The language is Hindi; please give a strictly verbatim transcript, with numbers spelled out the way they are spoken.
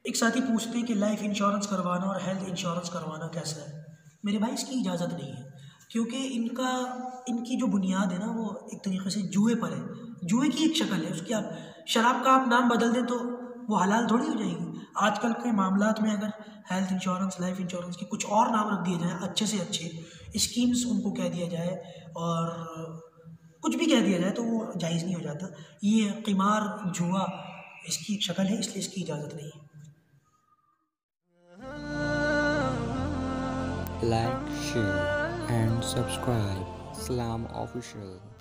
एक साथी पूछते हैं कि लाइफ इंश्योरेंस करवाना और हेल्थ इंश्योरेंस करवाना कैसा है। मेरे भाई इसकी इजाज़त नहीं है, क्योंकि इनका इनकी जो बुनियाद है ना वो एक तरीके से जुए पर है। जुए की एक शक्ल है उसकी। आप शराब का आप नाम बदल दें तो वो हलाल थोड़ी हो जाएगी। आजकल के मामलात में अगर हेल्थ इंश्योरेंस लाइफ इंश्योरेंस के कुछ और नाम रख दिए जाएँ, अच्छे से अच्छे स्कीम्स उनको कह दिया जाए और कुछ भी कह दिया जाए, तो वो जायज़ नहीं हो जाता। ये क़िमार जुआ इसकी एक शक्ल है, इसलिए इसकी इजाज़त नहीं है। Like, share, and subscribe. Islam Official.